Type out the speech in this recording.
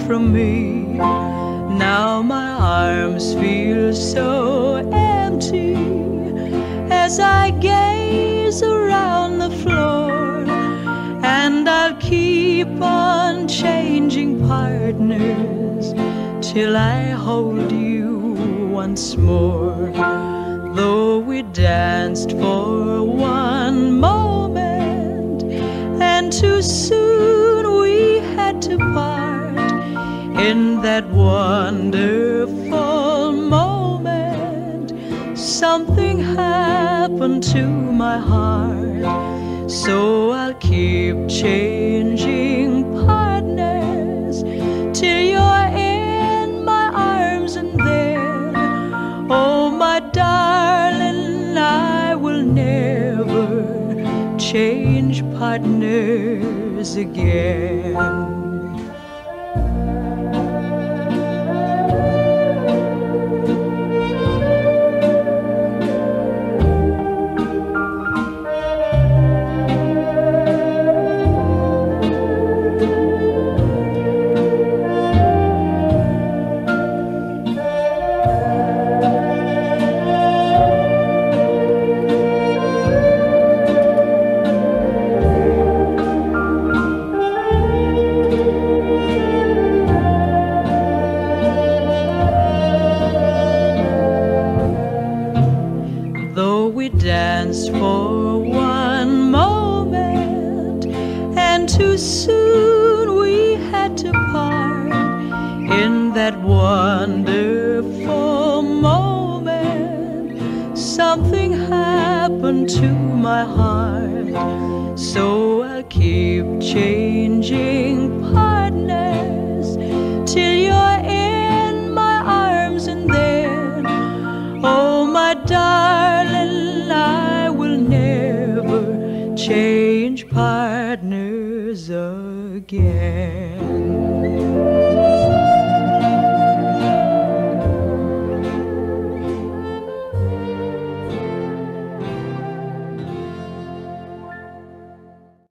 from me. Now my arms feel so empty as I gaze around the floor, and I'll keep on changing partners till I hold you once more. Though we danced for one moment and too soon we had to part, in that wonderful moment something happened to my heart. So I'll keep changing partners till you're in my arms, and then, oh my darling, I will never change partners again. Danced for one moment and too soon we had to part, in that wonderful moment something happened to my heart. So I'll keep changing partners till you're in my arms, and then, oh my darling, I will never change partners again.